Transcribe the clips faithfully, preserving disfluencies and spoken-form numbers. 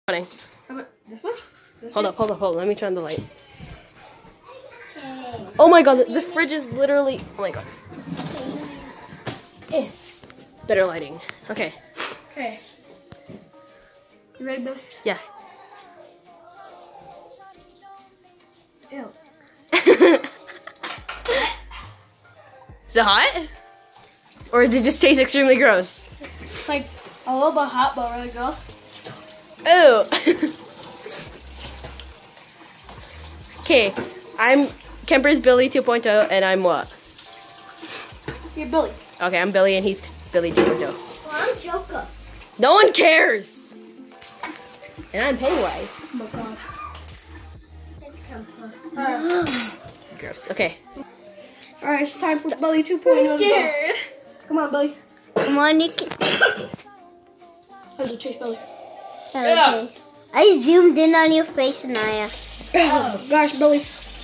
This one? This hold one? up, hold up, hold up. Let me turn the light. Okay. Oh my god, the, the fridge is literally. Oh my god. Eh. Better lighting. Okay. Okay. You ready, Billy? Yeah. Ew. Is it hot? Or does it just taste extremely gross? It's like a little bit hot, but really gross. Oh. Okay, I'm Kemper's Billy two point oh, and I'm what? You're Billy. Okay, I'm Billy, and he's Billy two point oh. Well, I'm Joker. No one cares. And I'm Pennywise. Oh my god. Let's come close. Alright, Gross. Okay. All right, it's time for Billy two point oh. Scared. Come on, Billy. Come on, you can. How's it taste, Billy? Okay. I zoomed in on your face, Naya. Oh gosh, Billy.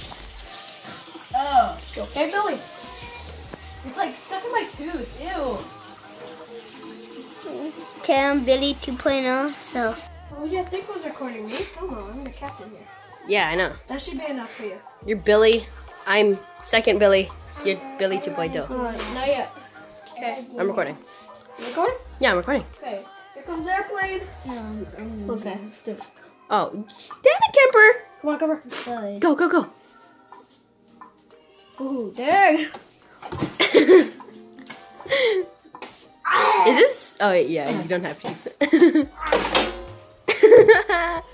Oh. You okay, Billy? It's like stuck in my tooth. Ew. Okay, I'm Billy two point oh, so. What would you think was recording me? Come on, I'm the captain here. Yeah, I know. That should be enough for you. You're Billy. I'm second Billy. You're Billy two point oh. Alright, not yet. Okay. I'm recording. You recording? Yeah, I'm recording. Okay. Here comes airplane. Um, um, Okay, let's do it. Oh, damn it, Kemper. Come on, cover. Good. Go, go, go. Ooh, dang. Is this? Oh, yeah, you don't have to.